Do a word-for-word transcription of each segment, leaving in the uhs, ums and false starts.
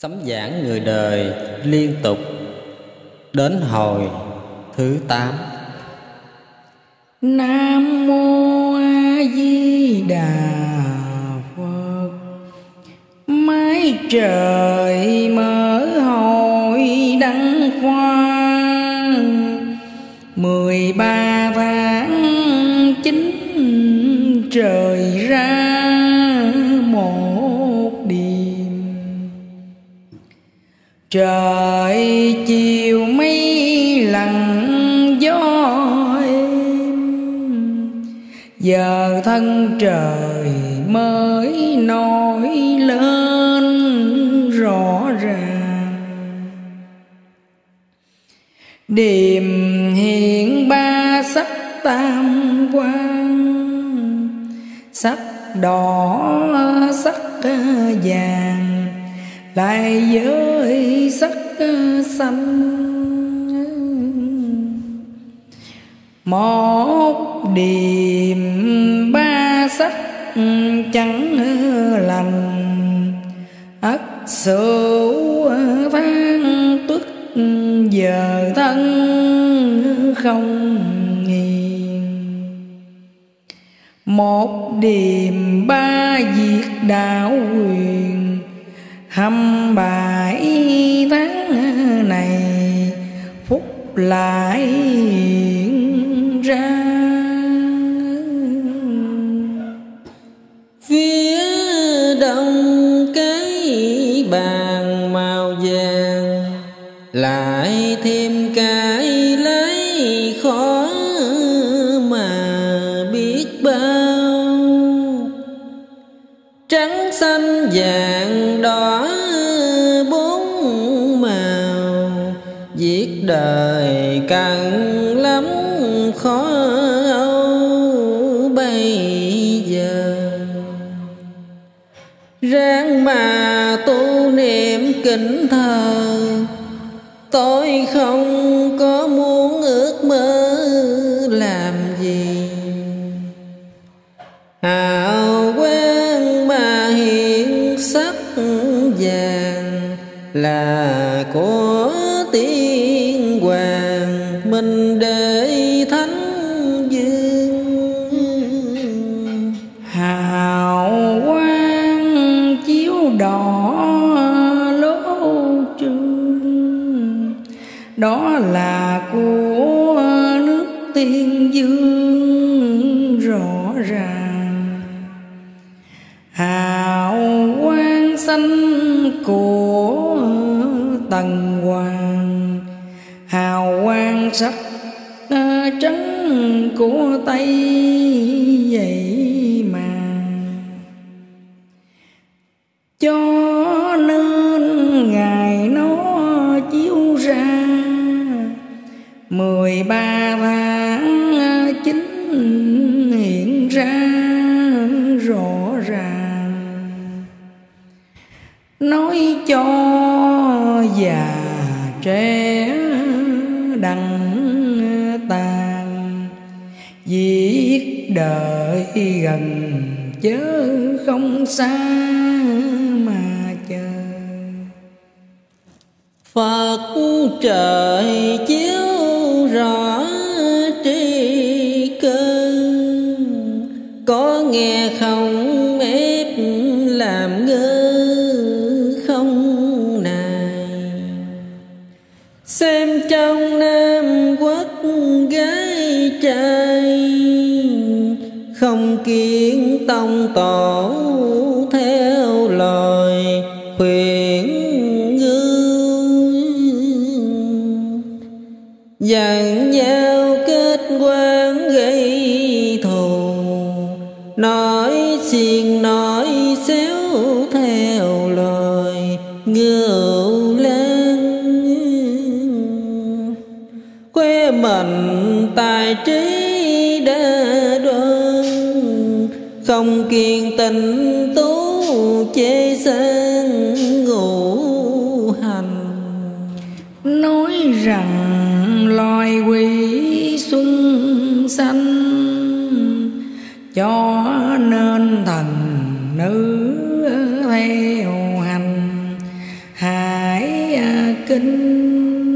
Sấm giảng người đời liên tục đến hồi thứ tám. Nam mô A Di Đà Phật. Mái trời mở hội đăng khoa, mười ba tháng chín trời ra một đêm. Trời chiều mây lặng gió êm, giờ thân trời mới nổi lên rõ ràng. Điềm hiện ba sắc tam quang, sắc đỏ sắc vàng lại với sắc xanh. Một điềm ba sắc chẳng lành, ất sửu tháng tuất giờ thân không nghiền. Một điềm ba diệt đạo quyền, hăm bảy tháng này phúc lại hiện ra. Phía đông cái bàn màu vàng, lại thêm cái lấy khó mà biết bao. Trắng xanh vàng đỏ bốn màu, viết đời căng lắm khó âu bây giờ. Ráng mà tu niệm kính thờ, tôi không có muốn ước mơ làm gì. Hào quang mà hiện sắc vàng là của tiên hoàng, mình để thánh dương. Hào quang chiếu đỏ lỗ trường, đó là của nước Tiên Dương rõ ràng. Hào quang xanh của Tần Hoàng, hào quang sắc trắng của Tây vậy mà. Cho nên ngày nó chiếu ra, mười ba tháng chín hiện ra rõ ràng. Nói cho già trẻ đặng tàn, viết đời gần chớ không xa mà chờ. Phật trời chiếu rõ tri cơ, có nghe không ép làm ngơ không nài. Xem trong Nam Quốc gái trai, không kiến tông tổ theo lời khuyên ngưu. Dặn nhau kết quan gây thù, nói xiên nói xéo theo lời ngưu lên. Khoe mình tài trí đã đoan, không kiên tình tú chê sang ngũ hành. Nói rằng loài quỷ xuân xanh, cho nên thần nữ theo hành. Hà kinh,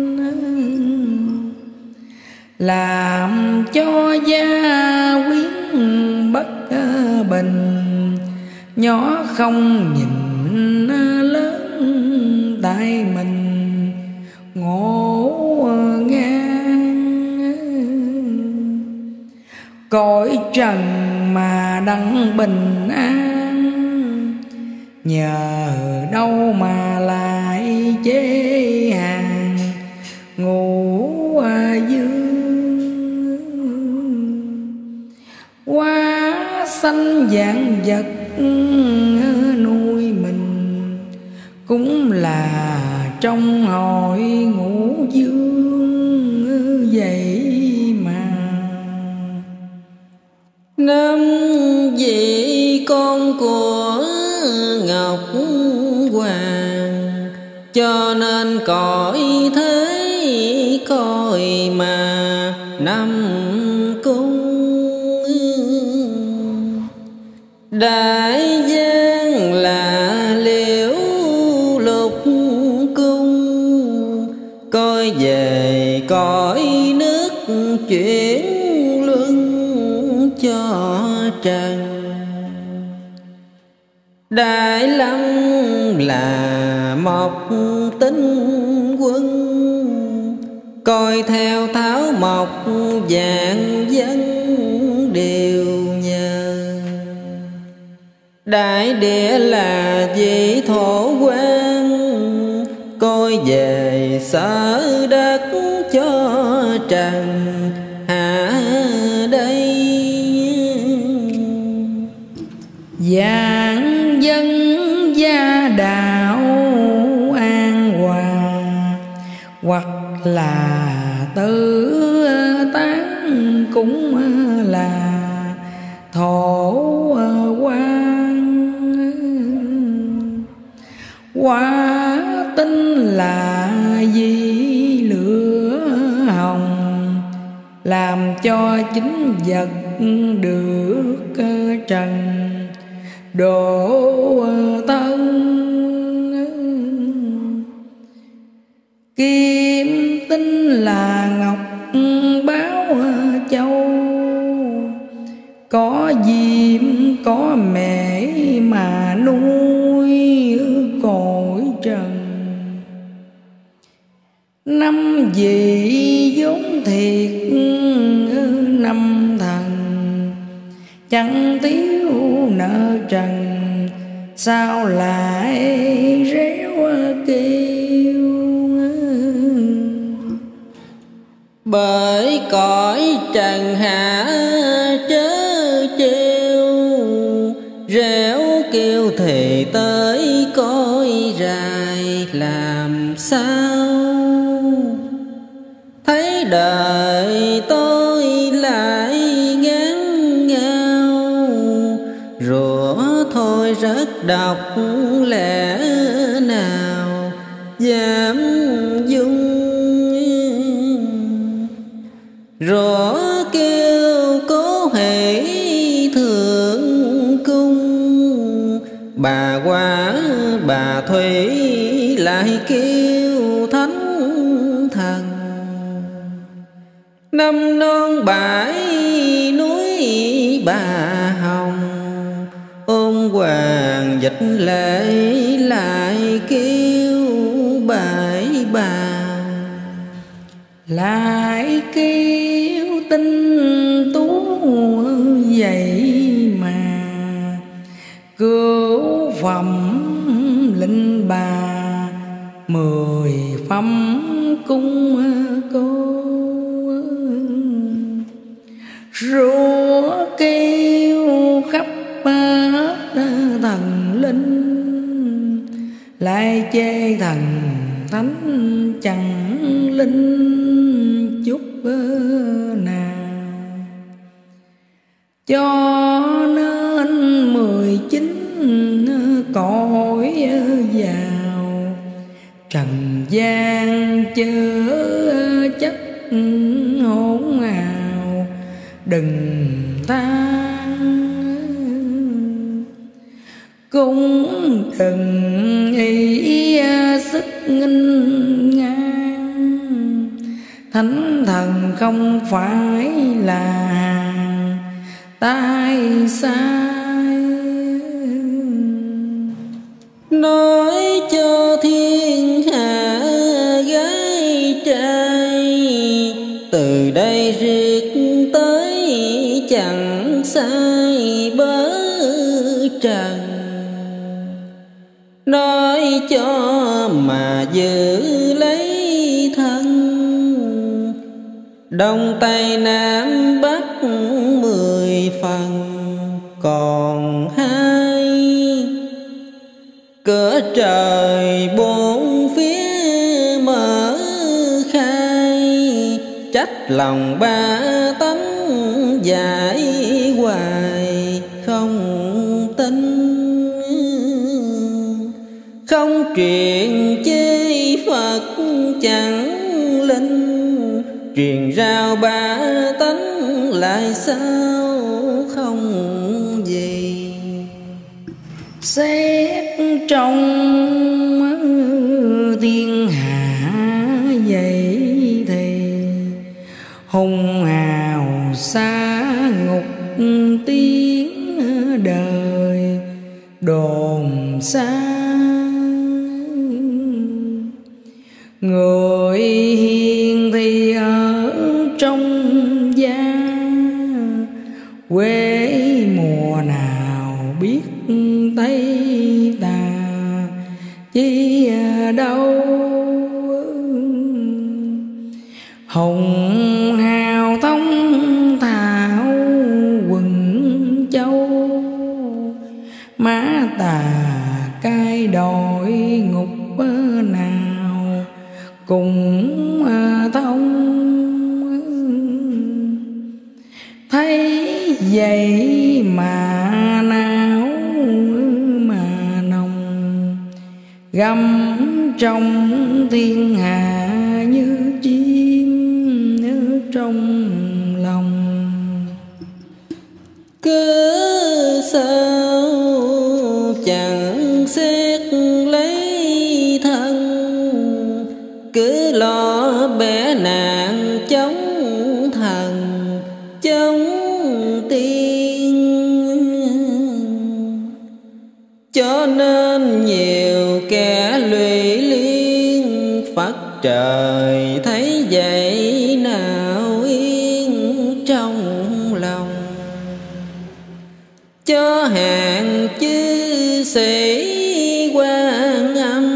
làm cho gia quyến bất bình. Nhỏ không nhìn lớn tại mình ngộ ngang. Cõi trần mà đặng bình an, nhờ đâu mà lại chế hàng ngũ dương. Quá sanh dạng vật nuôi mình, cũng là trong hội ngũ dương vậy mà. Năm vị con của Ngọc Hoàng, cho nên cõi thế coi mà năm cung. Đại gian là Liễu Lục cung, coi về cõi nước chuyển luân cho trần. Đại Lâm là Mộc Tinh quân, coi theo Tháo Mộc vạn dân đều nhờ. Đại Địa là vị Thổ quan, coi về sở đất cho trần hạ đây. Vạn dân gia đạo an hòa, hoặc là tử tán cũng là thổ quan. Quả tinh là vì lửa hồng, làm cho chính vật được trần độ thân. Kim tinh là ngọc báo châu, có diệm có mẹ mà nuôi cõi trần. Năm vị vốn thiệt năm thần, chẳng thiếu nợ trần, sao lại réo kêu. Bởi cõi trần hạ trớ trêu, réo kêu thì tới cõi rài làm sao. Thấy đời tôi lại ngán ngao, rủa thôi rất độc lẽ nào dám dung. Rủa kêu cố hỷ thượng cung, bà Quá bà Thủy lại kêu thánh thần. Năm non bãi núi Bà Hồng, ôn hoàng dịch lễ lại kêu bãi bà. Lại kêu tinh tú vậy mà, cứu phẩm linh bà mười phẩm cung cô. Rủa kêu khắp hết thần linh, lại chê thần thánh chẳng linh chút nào. Cho nên mười chín cõi vào trần gian chớ chất hỗn ào, đừng than cũng đừng ý sức nghinh thánh thần không phải là hàng tai sai. Nói cho thiên hạ gái trai, từ đây rước tới chẳng sai bớ trần. Nói cho mà giữ lấy thân, Đông Tây Nam Bắc mười phần còn hai. Cửa trời bốn phía mở khai, trách lòng ba tánh giải hoài không tin. Không truyền chê Phật chẳng linh, truyền rao ba tánh lại sao không gì. Xét trong thiên hạ vậy thì hùng hào xa ngục tiếng đời đồn xa. Người hiền thì ở trong gia, quê mùa nào biết Tây Tà chi đâu. Hồng hào thông thảo quần châu, má tà cai đòi ngục nào cùng thông. Thấy vậy mà não mà nồng, găm trong thiên hạ như chim ở trong lòng. Cứ sao chẳng xét lấy thân, cứ lo bẻ nạn chống thần chống tiên. Cho nên nhiều kẻ lụy liên, Phật trời thấy vậy nào yên trong lòng. Cho hàng chư sĩ Quan Âm,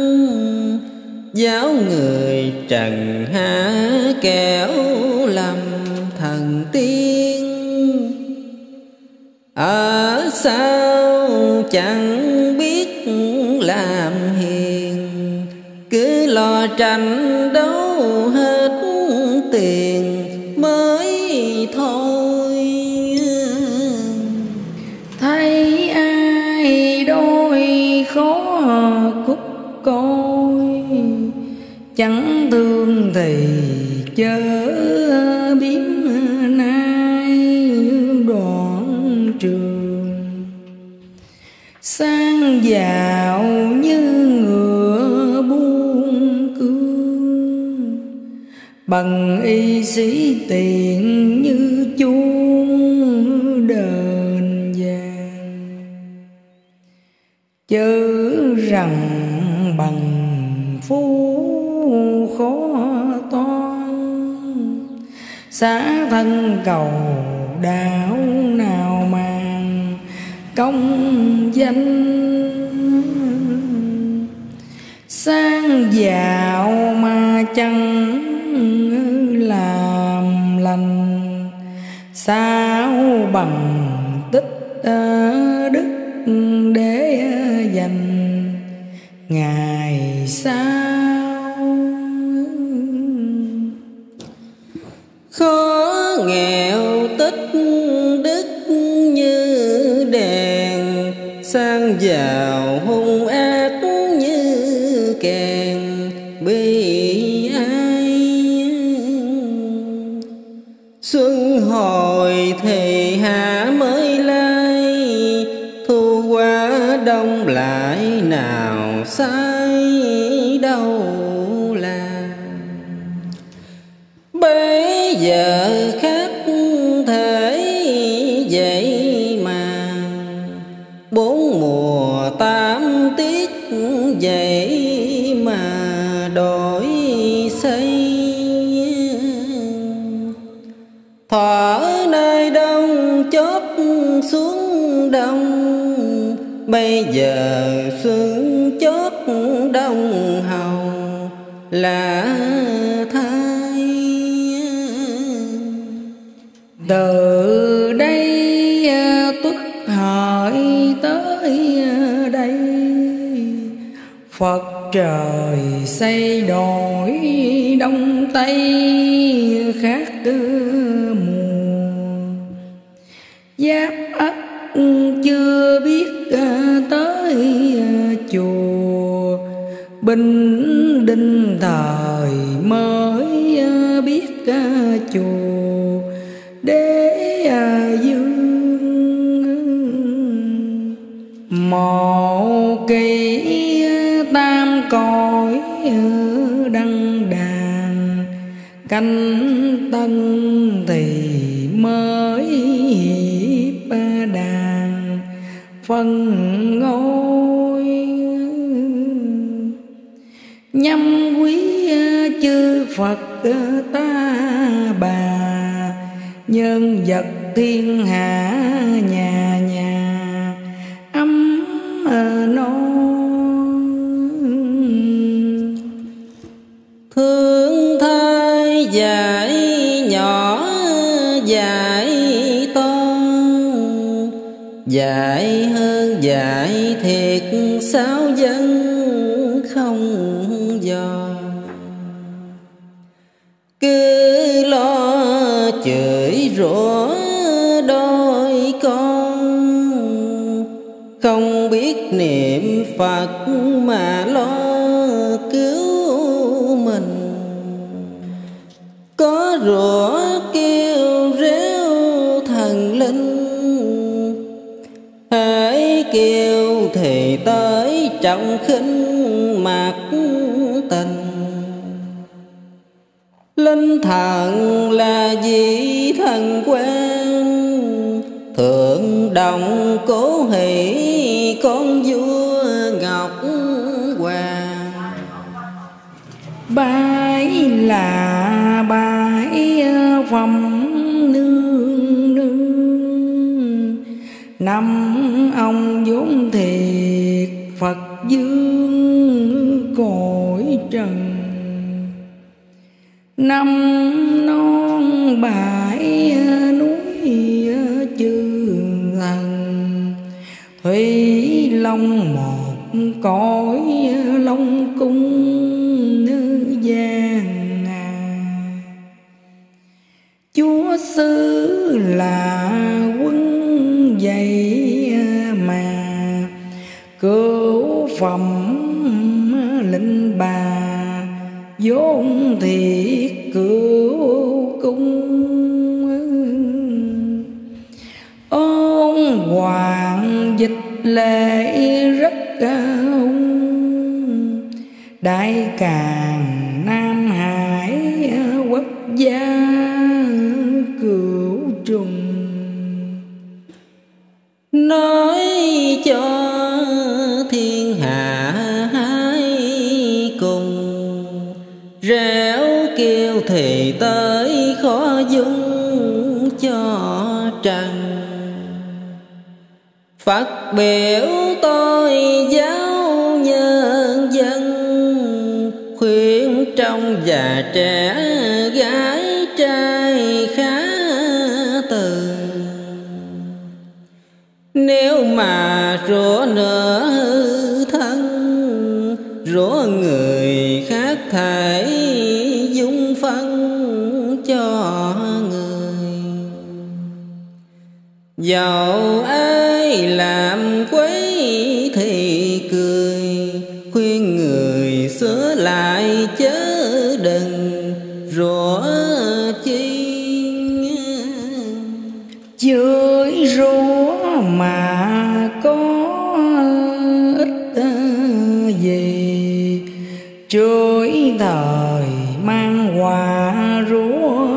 giáo người trần hạ kẻo lầm thần tiên. Ở sao chẳng biết làm hiền, cứ lo tranh đấu hết tiền mới thôi. Thấy ai đôi khó cúc coi, chẳng thương thì chớ biếm nay đoạn trường. Sang giàu như ngựa buôn cương, bằng y sĩ tiền như chuông đền vàng. Chớ rằng bằng phú khó toan, xả thân cầu đạo nào màng công danh. Sang giàu mà chẳng làm lành, sao bằng tích đức để dành ngày sau. Khó nghèo tích đức như đèn, sang giàu hung ác như kèn bi ai. Xuân hồi thì hạ mới lai, thu qua đông lại nào sai đâu là. Bây giờ khác thể vậy mà, bốn mùa tám tiết vậy mà đổi xây. Thỏa nơi đông chót xuống đông, bây giờ xuân chót đông hầu là thay. Từ đây tuất hợi tới đây, Phật trời xây đổi đông tây khác mùa. Giáp Ất chưa biết tới chùa, Binh Đinh thời mới biết chùa Đế Dương. Mộ kỳ tam cõi đăng đàn, canh tân thì mới hiệp đàn phân ngôi. Nhâm quý chư Phật ta bà, nhân vật thiên hạ nhà nhà ấm no. Thương thai dạy nhỏ dạy to, dạy hơn dạy thiệt sao dân không dò. Cứ lo chửi rủa đôi con, không biết niệm Phật mà lo cứu mình. Có rủa kêu réo thần linh, hãy kêu thì tới trọng khinh mặc tình. Linh thần là vị thần quen, thượng đồng cố hỷ con vua Ngọc Hoàng. Bái là bái phẩm nương nương, năm ông vốn thiệt Phật dương cõi trần. Năm non bãi núi chư thần, Thủy Long một cõi Long cung gian. Chúa xứ là quân vậy mà, cứu phẩm linh bà vốn thiệt cứu cung. Ôn hoàng dịch lệ rất cao, Đại Càn Nam Hải quốc gia cửu trùng. Nói cho thiên hạ hai cùng, réo kêu thì tới khó dung cho trần. Phật biểu tôi giáo nhân dân, khuyên trong già trẻ gái trai khá từ. Nếu mà rủa nửa hư thân, rủa người khác thể dung phân cho người. Dẫu ai làm quấy thì cười, khuyên người sửa lại chớ đừng rủa chi. Chửi rủa mà có ích gì, chửi thời mang hòa rủa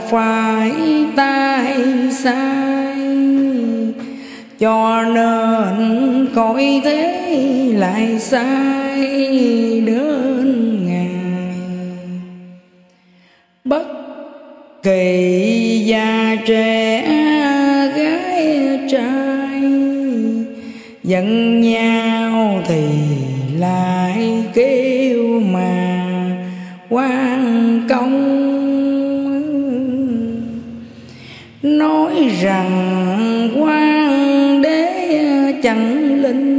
phải tay sai, cho nên cõi thế lại sai đến ngày. Bất kỳ già trẻ gái trai giận nhau thì lại kêu mà quan công, nói rằng quan đế chẳng linh,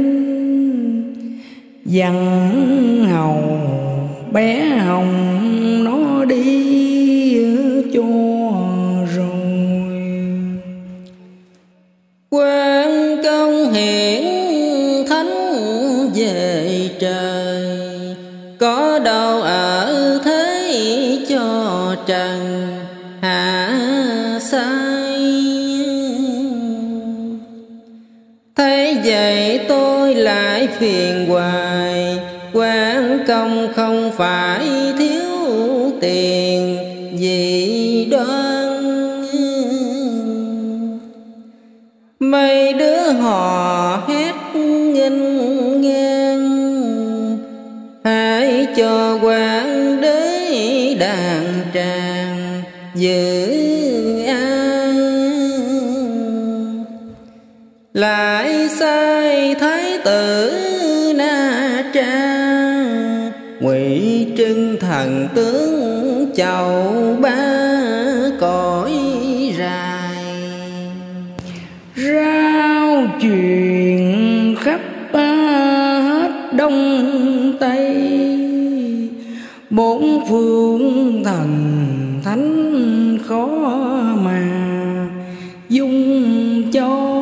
dặn hầu bé hồng nó đi cho rồi. Quan công hiển thánh về trời, có đâu ở thế cho trần hạ sai. Thế vậy tôi lại phiền hoài, quan công không phải thiếu tiền gì đoan. Mấy đứa họ hét nghênh ngang, hãy cho quan đế đàn tràng giữ an. Lại sai thái tử Na Tra, ngụy trưng thần tướng chầu ba cõi dài. Rao truyền khắp hết đông tây, bốn phương thần thánh khó mà dung cho.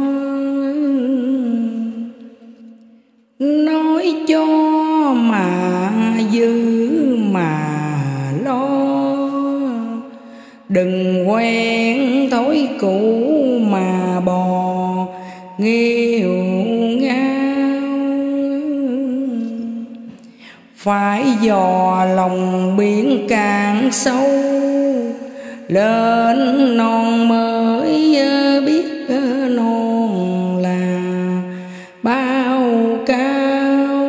Nói cho mà giữ mà lo, đừng quen thói cũ mà bò nghêu ngao. Phải dò lòng biển càng sâu, lên non mới biết non là bao cao.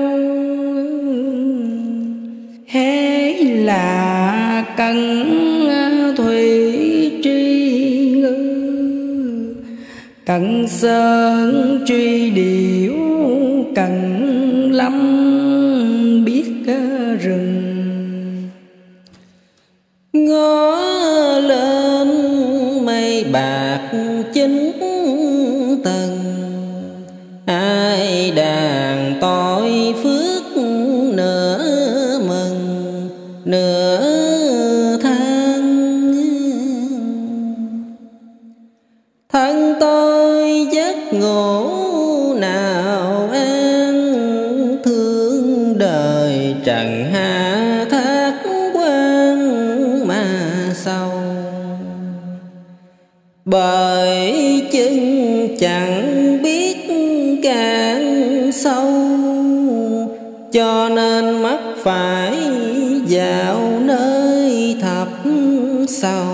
Hễ là cần thủy tri ngư, cần sơn truy điểu, cần lâm biết rừng. Ngó lên mây bạc chín tầng, ai đàn tội phước nửa mừng nửa than. Thân tôi giấc ngủ nào an, thương đời trần hạ thác quan mà sâu. Bởi chân chẳng biết càng sâu, cho nên mắc phải vào nơi thập sâu.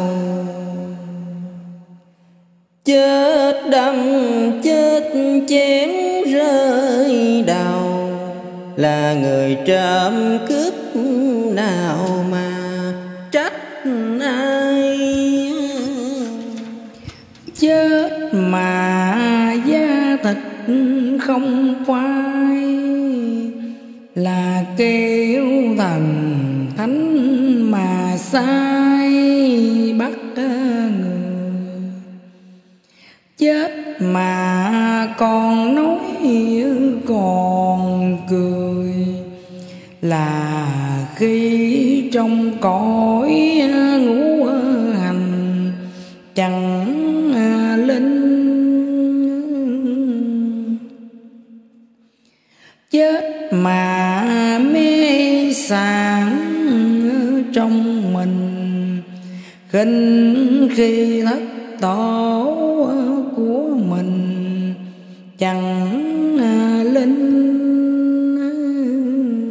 Chết đâm chết chém rơi đầu, là người trộm cướp nào mà trách ai. Chết mà da thịt không phai, là kêu thần thánh mà sai bắt người. Chết mà còn nói còn cười, là khi trong cõi ngũ hành chẳng linh. Chết mà mê sảng trong mình, khinh khi thất tổ của mình chẳng linh.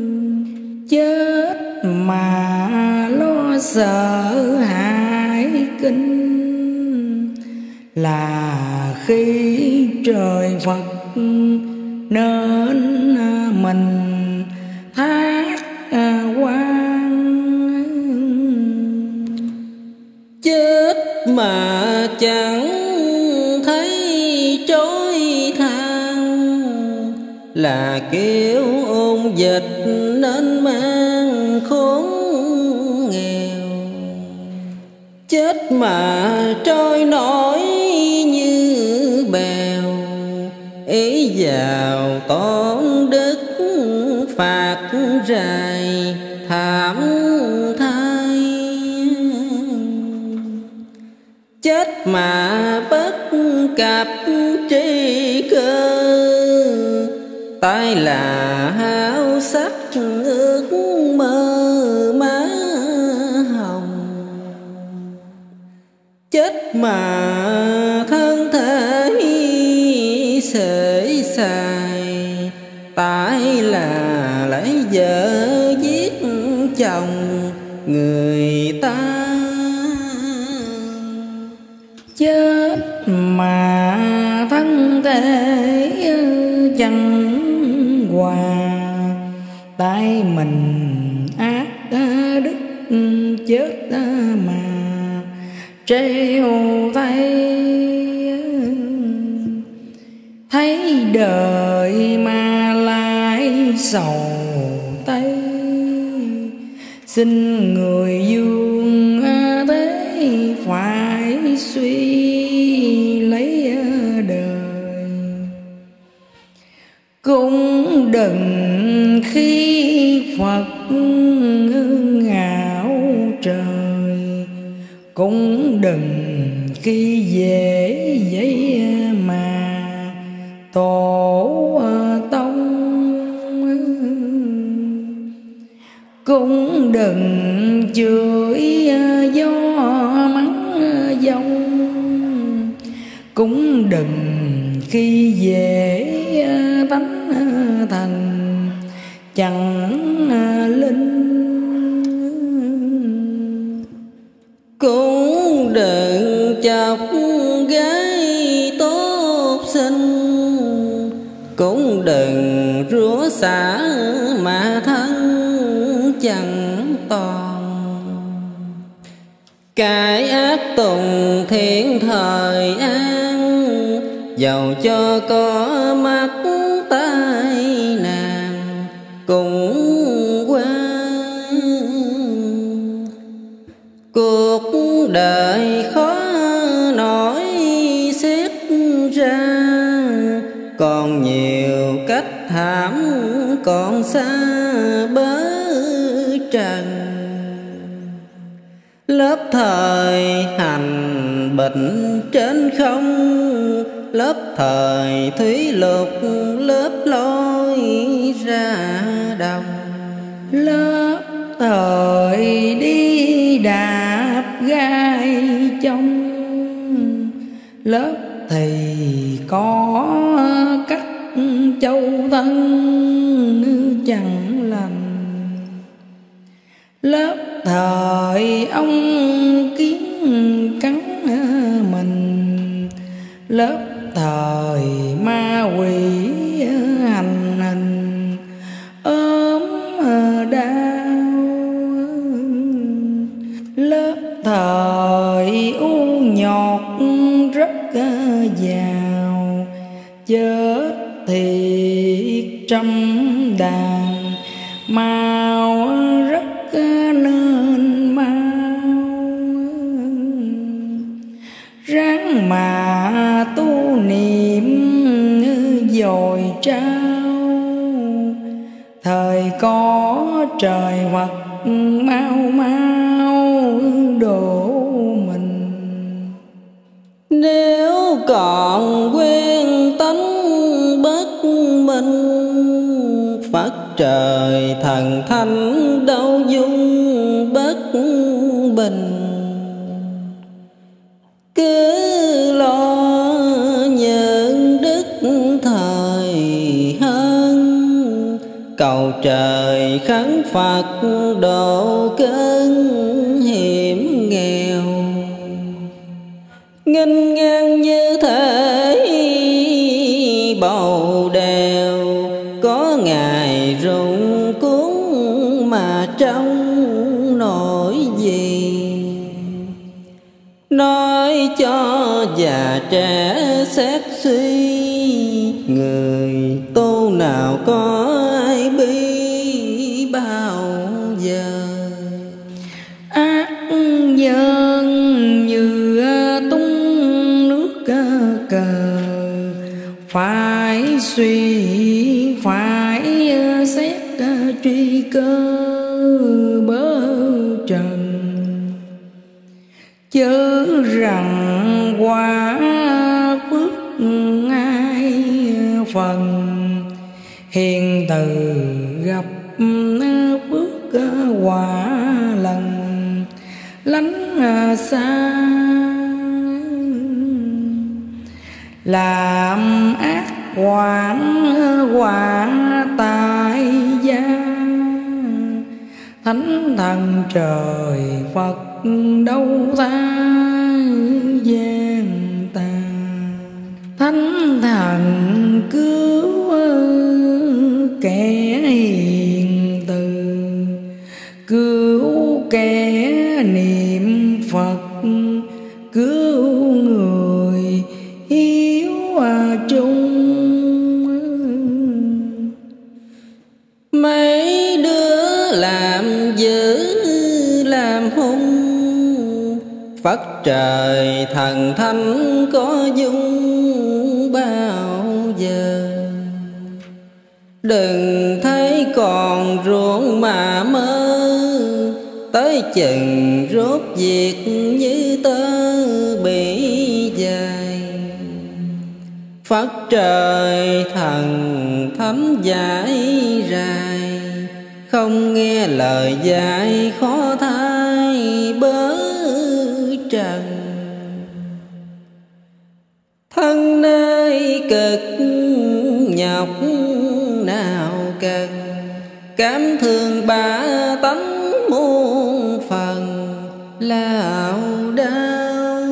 Chết mà lo sợ hãi kinh, là khi trời Phật nên mình thác quan. Chết mà chẳng thấy trối than, là kiểu ôn dịch nên mang khốn nghèo. Chết mà trôi nổi như bèo, ý vào tổn đức phạt rài thảm thay. Chết mà bất cập tri cơ, tai là háo sắc ước mơ má hồng. Chết mà thân thể sể sài, tại là lấy vợ giết chồng người ta. Chết mà thân thể chẳng hòa, tại mình ác đức. Chết mà treo tay, thấy đời mà lại sầu tay. Xin người dương thế phải suy lấy đời, cũng đừng khi Phật ngạo trời, cũng đừng khi dễ dây mà tổ tông. Cũng đừng chửi gió mắng dông, cũng đừng khi dễ tánh thần chẳng linh. Cũng đừng chọc gái tốt xinh, cũng đừng rủa xả mà thân chẳng toàn. Cái ác tùng thiện thời an, dầu cho có mắt tai nạn cũng qua. Cuộc đời khó nổi xét ra, còn nhiều cách thảm còn xa bớ trần. Lớp thời hành bệnh trên không, lớp thời thủy lục lớp lối ra đồng. Lớp thời đi đạp gai trong, lớp thì có cắt châu thân chẳng lành. Lớp thời ông kiến cắn mình, lớp thời ma quỷ hành hình ốm đau. Lớp thời u nhọt rất giàu, chết thì trăm đàn mau rất nên mau. Ráng mà tu niệm dồi trao, thời có trời Phật mau mau độ mình. Nếu còn quen tánh bất minh, Phật trời thần thánh đâu dung bất bình. Cứ lo nhận đức thời hơn, cầu trời khấn Phật độ cơn hiểm nghèo. nghênh ngang như thể bầu đèo, có ngày rụng cuốn mà trong nỗi gì. Nói cho già trẻ xét suy, người tu nào có ai bi bao giờ. Ác nhân như tung nước cờ, phải suy phải xét truy cơ bớ trần. Chớ rằng quả phước ai phần, hiền từ gặp phước quả lần lánh xa. Làm ác quản quả tại gia, thánh thần trời Phật đâu tha gian ta. Thánh thần cứu kẻ hiền từ, cứu kẻ niệm Phật, cứu người hiếu chung. Mấy đứa làm dữ làm hung, Phật trời thần thánh có dung bao giờ. Đừng thấy còn ruộng mà mơ, tới chừng rốt việc như tơ bị dài. Phật trời thần thánh giải rài, không nghe lời dạy khó thay bớ trần. Thân nơi cực nhọc nào cần, cảm thương ba tánh muôn phần lao đao.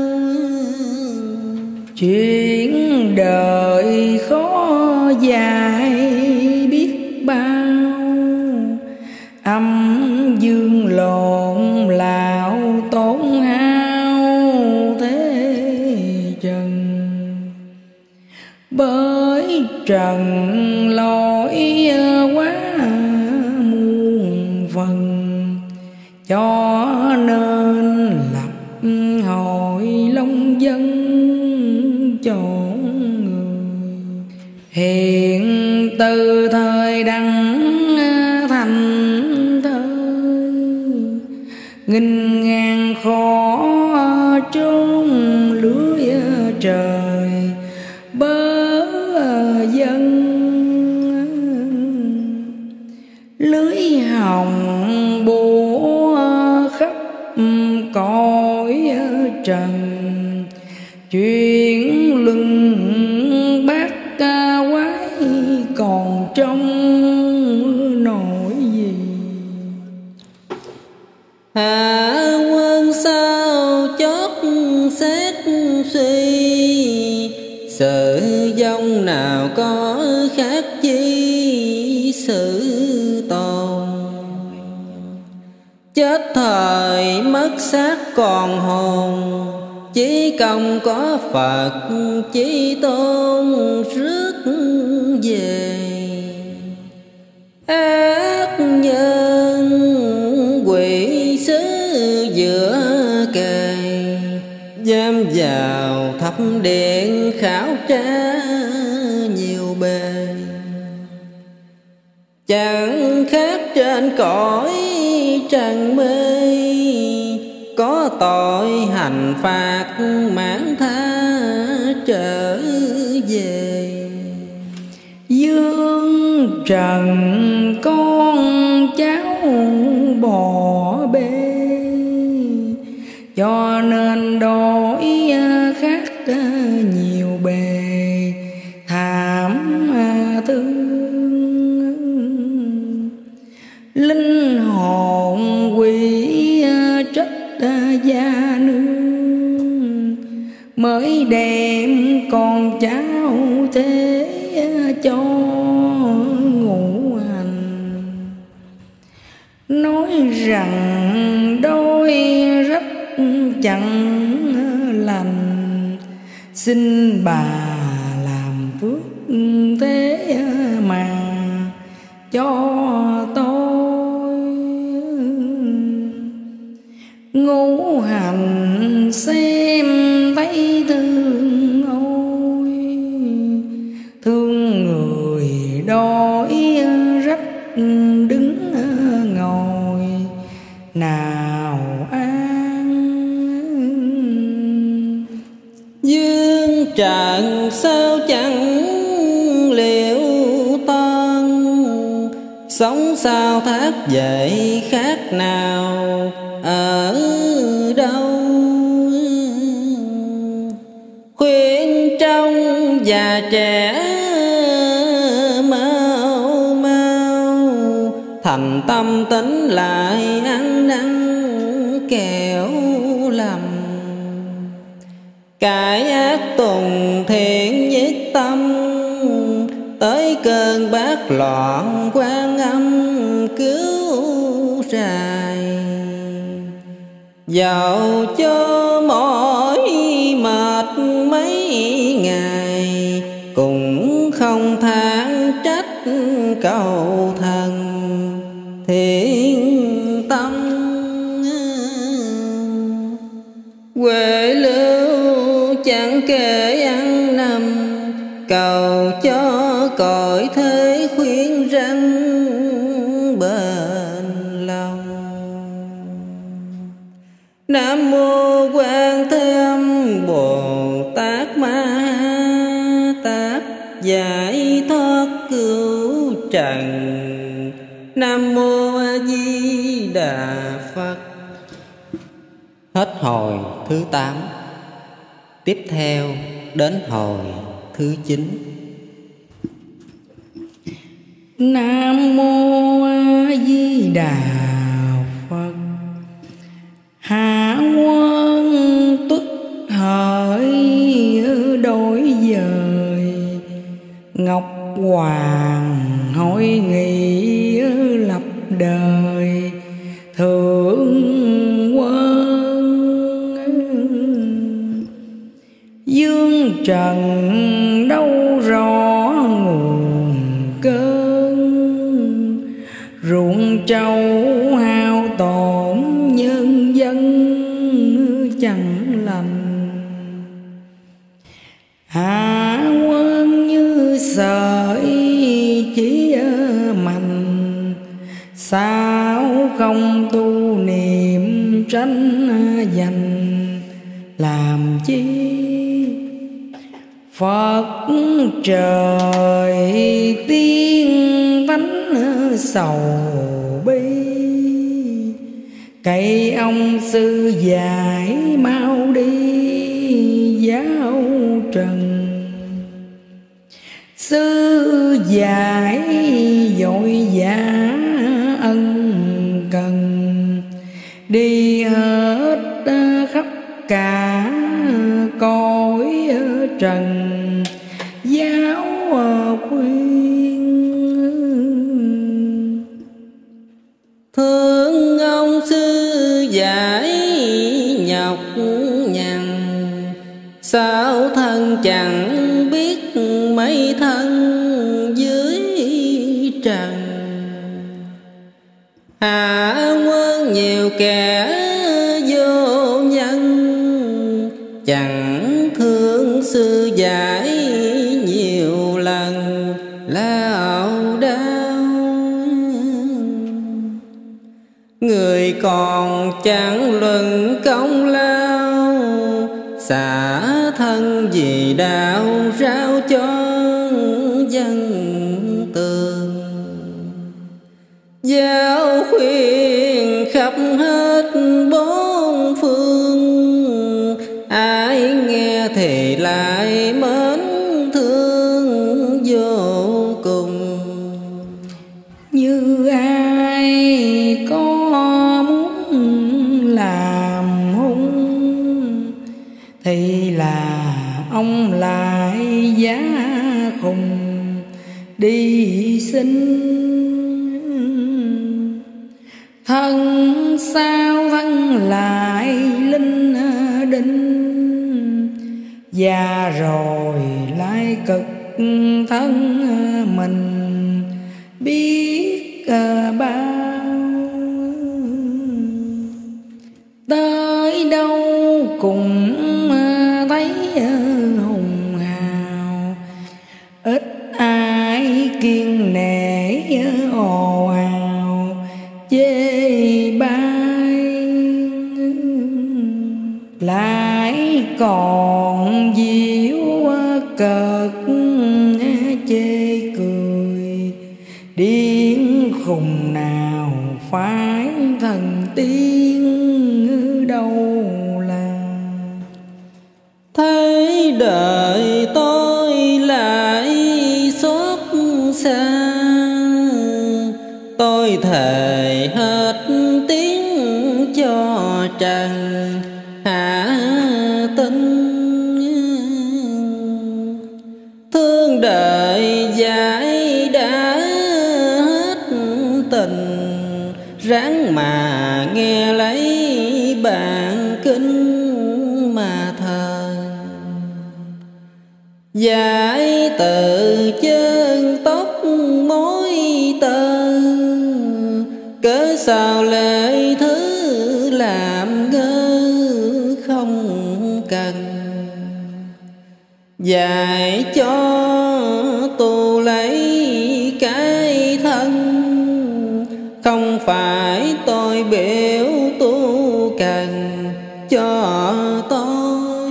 Chuyện đời khó dài biết bao, âm dương lộn lạo tổn hao thế trần. Bởi trần lỗi quá muôn phần, cho nên lập hội long dân cho người. Hiện từ thời đăng thành thơi, nghìn ngàn khó trốn lưới trời bớ dân. Lưới hồng bủa khắp cõi trần, chuyện luân bát quái còn trong nỗi gì. Hạ quân sao chót xét suy, sự vong nào có khác chi sự tồn. Chết thời mất xác còn hồn, chí công có Phật chí tôn rước về. Ác nhân quỷ sứ giữa kề, giam vào thập điện khảo tra nhiều bề. Chẳng khác trên cõi trần mê, có tội hành phạt mãn tha trở về. Dương trần con cháu bỏ bê, cho nên đổi khác nhiều bề thảm thương. Linh hồn quỷ trách gia nương, mới đem con cháu thế cho ngũ hành. Nói rằng đôi rất chẳng lành, xin bà làm phước thế mà cho tôi. Ngũ hành xem thấy thương ôi, thương người đói rách đứng ngồi nào an. Dương trần sao chẳng liệu toan, sống sao thác dậy khác nào ở đâu. Khuyên trong già trẻ mau mau, thành tâm tính lại ăn năn kẻo lầm. Cải ác tùng thiện nhất tâm, tới cơn bát loạn Quan Âm cứu rài. Dẫu cho mỏi mệt mấy ngày, cũng không than trách cầu thần thiện tâm. Huệ lưu chẳng kể ăn nằm, cầu cho cõi thế khuyên răng bền lòng. Nam mô Quan Thế Âm Bồ Tát Ma Tát, giải thoát cứu trần. Nam mô A Di Đà Phật. Hết hồi thứ tám. Tiếp theo đến hồi thứ chín. Nam mô A Di Đà Phật. Hạ quân tuất hỡi đổi dời, Ngọc Hoàng hội nghị lập đời. Thượng quân dương trần đâu rõ nguồn cơn, ruộng trâu hao tổn nhân dân chẳng lành. Hạ quân như sợi chỉ mạnh, sao không tu niệm tránh dành làm chi. Phật trời tiên tánh sầu bi, cậy ông sư giải mau đi giáo trần. Sư giải vội vã ân cần, đi hết khắp cả cõi trần giáo khuyên. Thương ông sư giải nhọc nhằn, sao thân chẳng biết mấy thân dưới trần. Hạ quân nhiều kẻ vô nhân, chẳng thương sư giải nhiều lần lao đao. Người còn chẳng luận công lao, xả thân vì đạo rao cho dân tường. Giáo khuyên khắp hết bốn phương, ai nghe thì lại mến thương vô cùng. Như ai có muốn làm hung, thì là ông lại giá khùng đi xin. Thân sao thân lại linh đinh, già rồi lại cực thân mình biết bao. Tới đâu cũng thấy hùng hào, ít ai kiêng nể ồ ào chê bai. Lại còn diễu cợt chê cười, điên khùng nào phải thần tiên đâu là. Thấy đời tôi lại xót xa, tôi thề hết tiếng cho trần hạ tinh. Thương đời dại đã hết tình, ráng mà nghe lấy bản kinh mà thờ. Giải từ chân tóc mối tơ, cớ sao lệ thứ làm ngơ không cần. Dạy cho tu lấy cái thân, không phải tôi biểu tu cần cho tôi.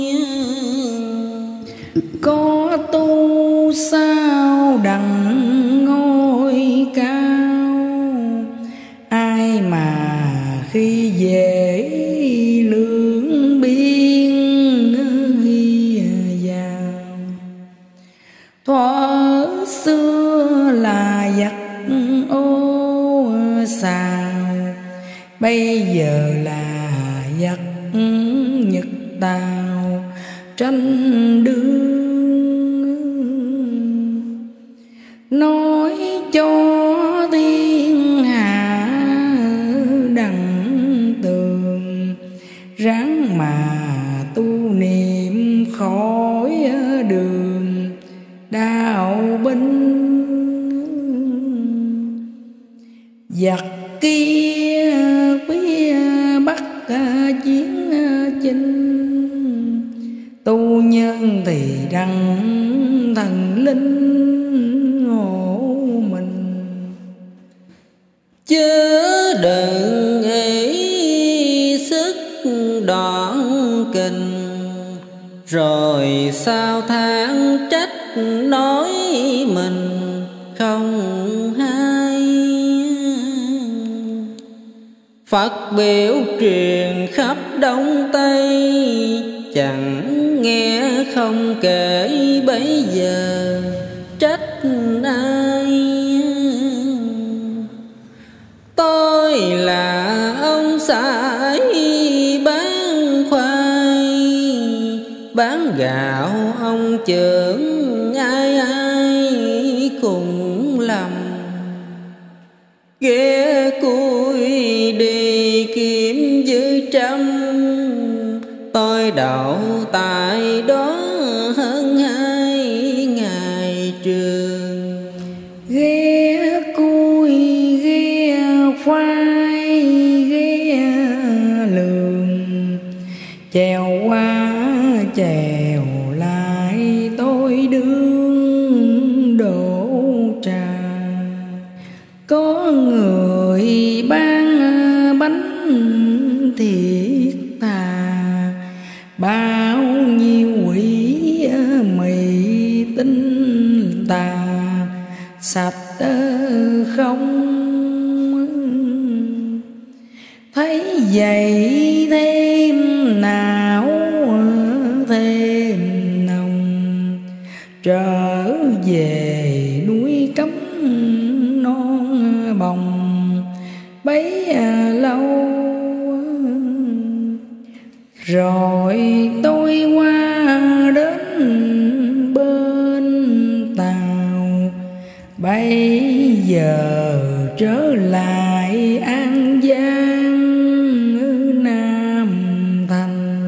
Có tu sao đặng ngôi cao, ai mà khi dễ lương biên ghi vào. Thuở xưa là giặc ô xào, bây giờ là giặc Nhật Tàu tranh đương. Nói cho thiên hạ đặng tường, ráng mà tu niệm khỏi đường đạo binh. Giặc kia phía bắc chiến chinh, tu nhân thì đặng thần linh ngộ mình. Chớ đừng ý sức đoạn kình, rồi sao than trách nói mình không hay. Phật biểu truyền khắp Đông Tây, chẳng nghe không kể bấy giờ trách ai. Tôi là ông sải bán khoai, bán gạo ông trưởng ai ai cùng lầm. Ghé cui đi kiếm dư trăm, tôi đậu tại đó hơn hai ngày trường. Ghé cui ghé khoai ghé lường, chèo qua chèo lại tôi đương đổ trà. Có người bán bánh thiệt thà, bao nhiêu quỷ mì tinh tà sạch không. Thấy vậy thêm não thêm nồng, trở về núi cấm non bồng bấy lâu. Rồi tôi giờ trở lại An Giang Nam Thành.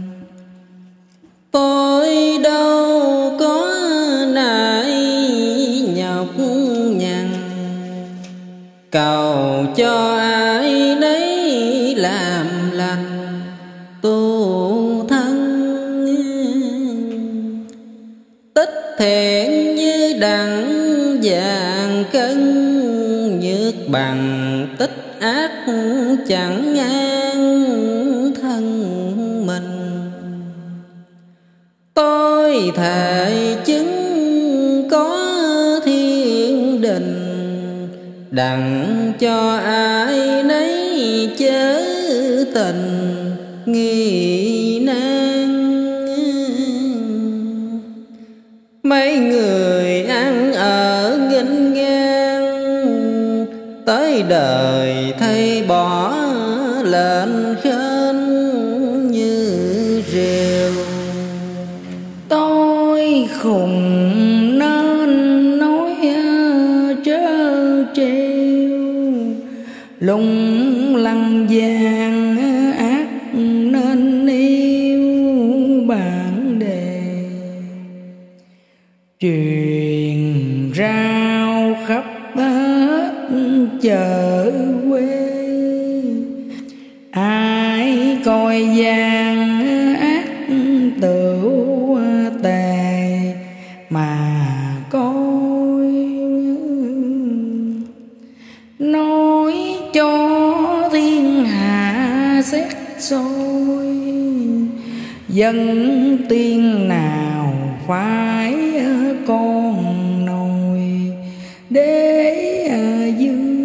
Tôi đâu có nại nhọc nhằn, cầu cho ai nấy làm lành tu thân. Tích thiện như đặng vàng cân, nhược bằng tích ác chẳng ngang thân mình. Tôi thề chứng có thiên đình, đặng cho ai nấy chớ tình nghi nan. Mấy người ăn ở nghênh ngang, tới đời thay bỏ lên khên như rêu. Tôi khùng nên nói trớ trêu, lung lăng vàng ác nên yêu bản đề. Truyền rao khắp hết chợ quê, ai coi gian ác tửu tề mà coi. Nói cho thiên hạ xét soi, dân tiên nào phải con nồi đế dương.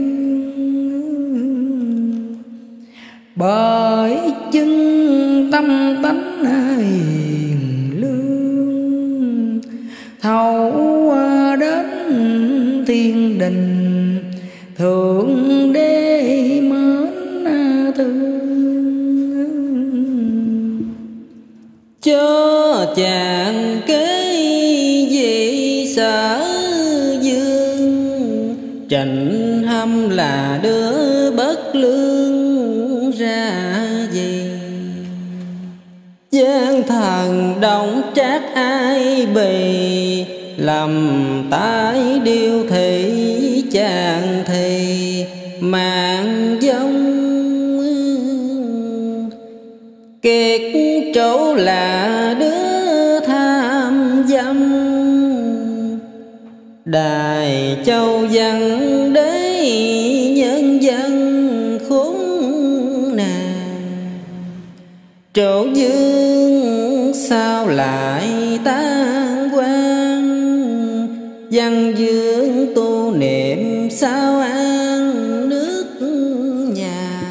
Bởi chứng tâm tánh hiền lương, thấu đến thiên đình thượng đế mến thương. Cho chàng kế vị sở dương, trịnh hâm là đứa bất lương ra gì. Giang thần động trác ai bì, lầm tái điêu thị chàng thì mạng giống. Kiệt chỗ là đứa tham dâm, đài châu văn đế nhân dân khốn nạn. Chỗ dương sao lại tan quan, văn dương tu niệm sao an nước nhà.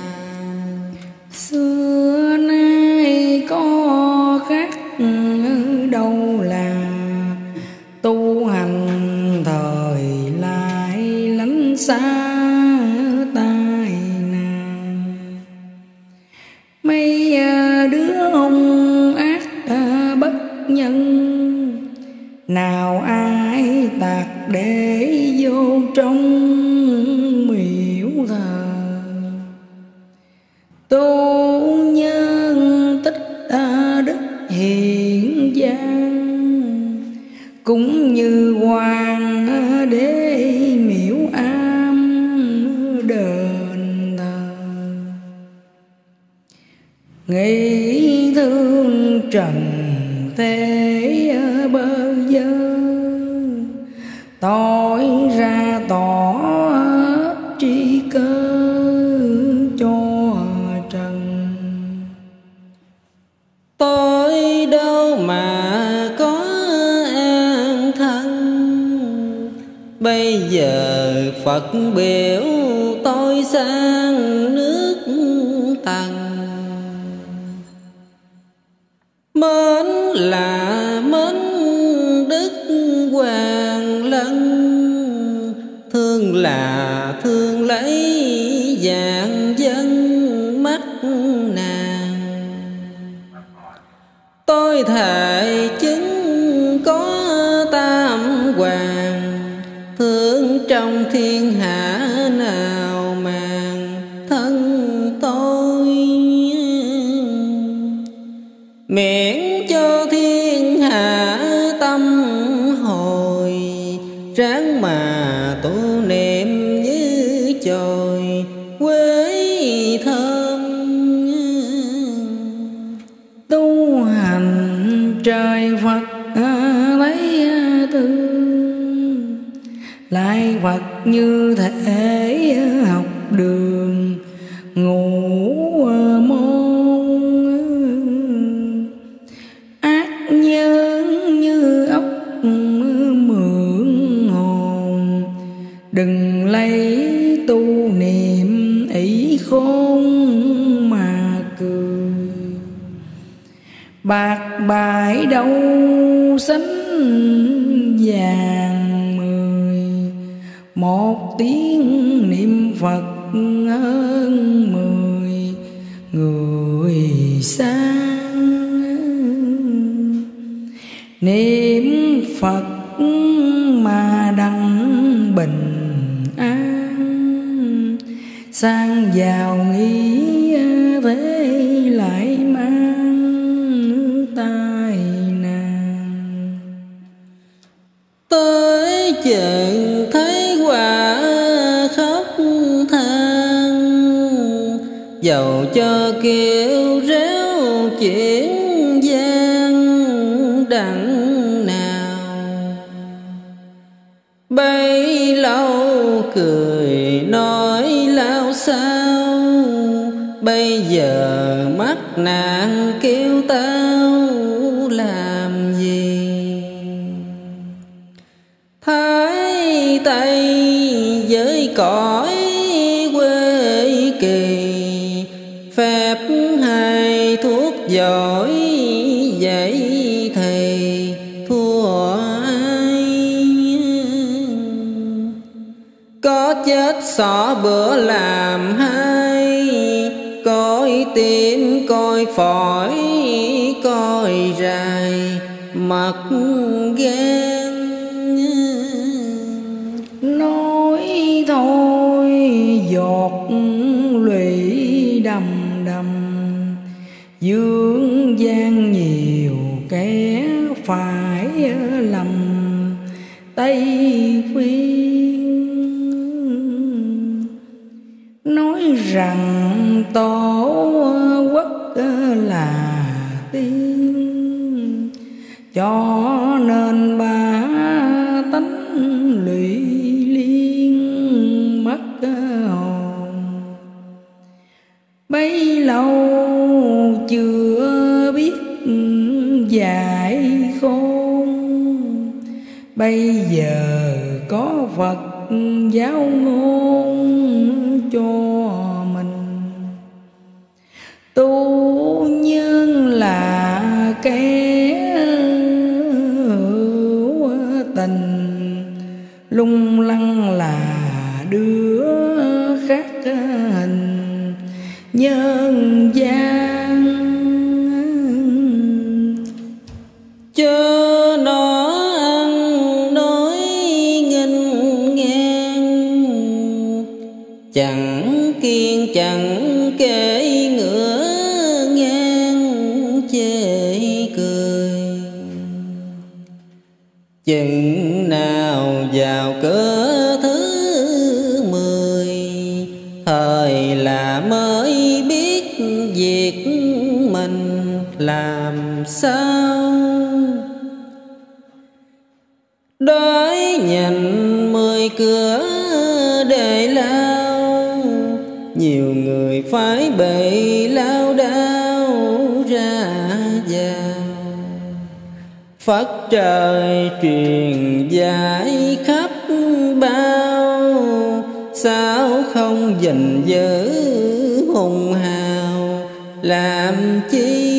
Xưa nay có khác đâu là tu hành thời lại lánh xa tai nạn. Mấy đứa hung ác bất nhân, nào ai tạc để vô trong miễu thờ. Tu nhân tích đức hiện gian, cũng như hoàng đế miễu am đền thờ. Nghĩ thương trần thế bơ vơ, tôi ra tỏ tri cơ cho trần. Tôi đâu mà có an thân, bây giờ Phật biểu tôi sang nước Tần. Mến là mến đức hoàng lân, thương là thương lấy vạn dân mắt nàng. Tôi thề chứng có tam hoàng, thương trong thiên hạ nào màng thân tôi, miễn cho thiên hạ tâm hồi, ráng mà tu niệm như chồi quế thơm. Tu hành trời Phật lấy tương, lại Phật như thể học đường ngủ môn, ác nhân như ốc mượn hồn, đừng lấy tu niệm ỷ khôn mà cười. Bạc bãi đâu sánh vàng mười, một tiếng niệm Phật hơn mười người sang. Niệm Phật mà đặng bình an, sang giàu nghĩ thế lại mang tai nạn. Tới chừng thấy quả khóc than, dầu cho kêu réo chuyển gian đặng nào, bấy lâu cười nói lao sao, bây giờ mắc nạn kêu tao làm gì. Thái Tây với cõi quê kỳ, phép hai thuốc giỏi dạy thầy thua ai. Có chết xỏ bữa làm hai, coi tim coi phổi coi rài mật gan. Nói thôi giọt lụy đầm đầm, dương gian nhiều kẻ phải lầm Tây Phiên. Nói rằng tổ quốc là tiên, cho nên ba tánh lụy liên mất hồn. Bấy lâu chưa biết dạy khôn, bây giờ có Phật giáo ngôn cho mình. Tu nhân là kẻ hữu tình, lung lăng là đứa khác hình nhân gian. Chớ nó ăn nói nghênh ngang, chẳng kiên chẳng kể ngửa ngang chê cười. Chừng nào vào cỡ thứ mười, thời là mới biết việc mình làm sao. Đói nhìn mười cửa để lao, nhiều người phải bị lao đao ra vào. Phật trời truyền dạy khắp bao, sao không gìn giữ hùng hào làm chi.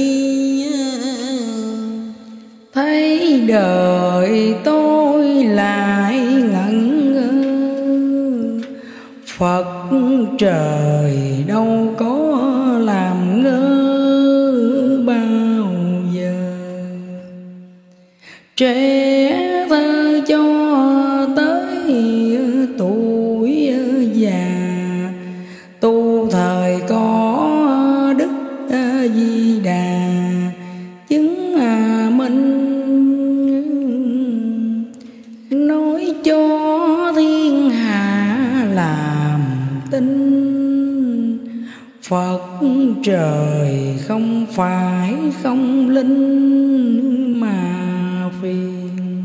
Thấy đời tôi lại ngẩn ngơ, Phật trời đâu có làm ngơ bao giờ. Trẻ thơ cho tới tuổi Phật trời không phải không linh mà phiền.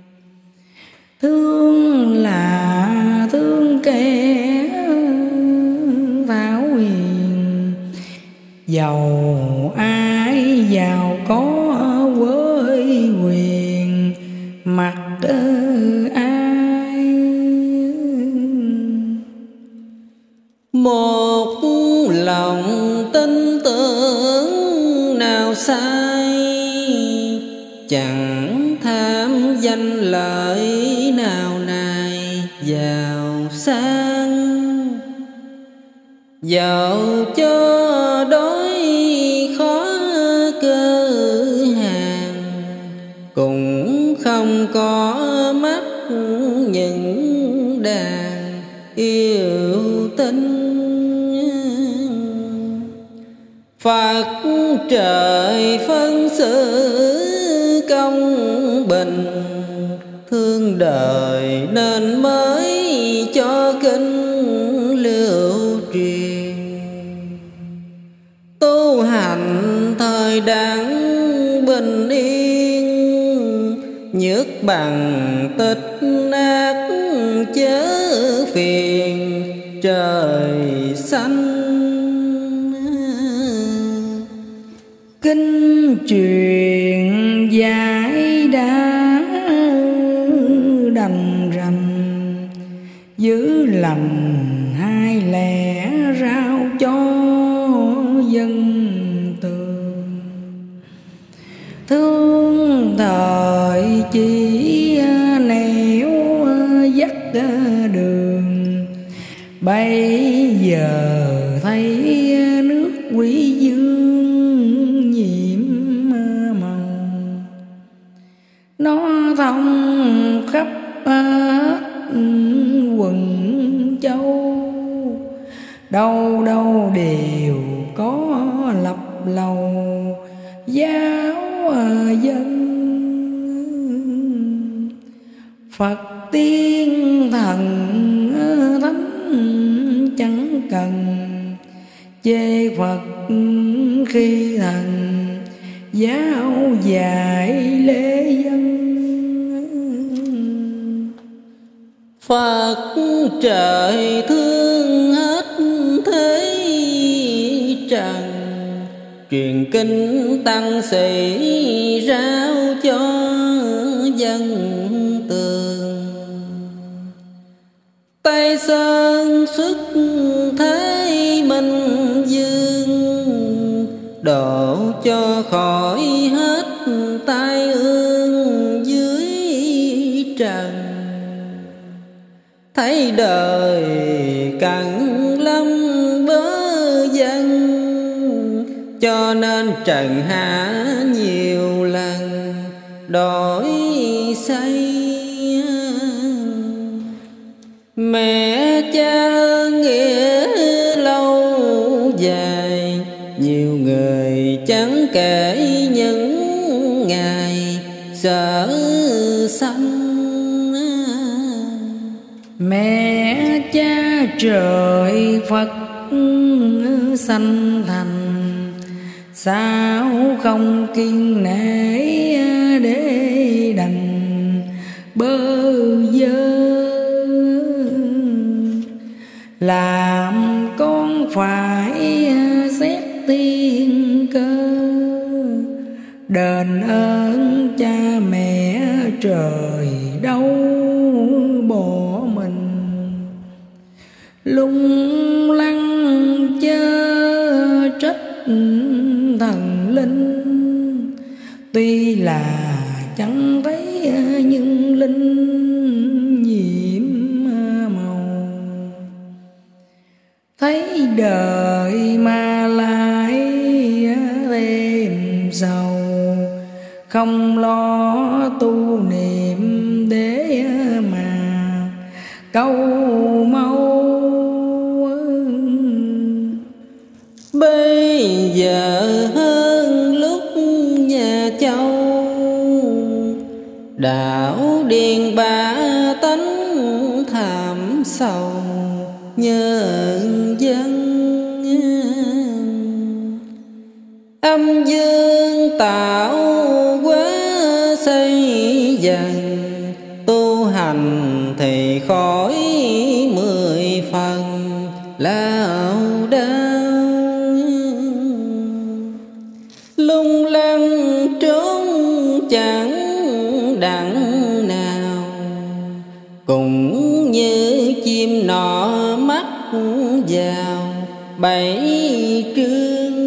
Thương là thương kẻ thảo hiền, giàu ai giàu có với quyền mặc ai. Một lòng tin tưởng nào sai, chẳng tham danh lợi nào nài giàu sang. Dẫu cho đói khó cơ hàng, cũng không có mắt những đàn yêu tinh. Phật trời phân xử công bình, thương đời nên mới cho kinh lưu truyền. Tu hành thời đặng bình yên, nhước bằng tích ác chớ phiền trời xanh. Kinh truyền giải đã đành rành, giữ lành hai lẽ rao cho dân tường. Thương thời chỉ nẻo dắt đường, bây giờ thấy nước quý dương nhiễm màu. Nó thông khắp hết quần châu, đâu đâu đều có lập lầu giáo dân. Phật tiên thần thánh chẳng cần, chê Phật khi thần giáo dạy lễ dân. Phật trời thương hết thế trần, truyền kinh tăng sĩ rao cho dân tường. Tây Sơn xuất thế Minh Dương, độ cho khỏi hết tai ương dưới trần. Thấy đời cằn lắm bớ dân, cho nên trần hạ nhiều lần đổi xây. Mẹ cha ơn nghĩa lâu dài, nhiều người chẳng kể những ngày sở sanh. Mẹ cha trời Phật sanh thành, sao không kiên nể để đành bơ vơ. Làm con phải xét tiên cơ, đền ơn cha mẹ trời đâu bỏ mình. Lung lăng chớ trách thần linh, tuy là chẳng thấy nhưng linh nhiễm màu. Thấy đời mà lại thêm sầu, không lo tu niệm để mà câu mau. Bây giờ hơn lúc nhà Châu, đảo Điền Ba tánh thảm sầu nhân dân. Tam dương tạo hóa xây dần, tu hành thì khỏi mười phần lao đao. Lung lăng trốn chẳng đặng nào, cũng như chim nọ mắt vào bảy trương.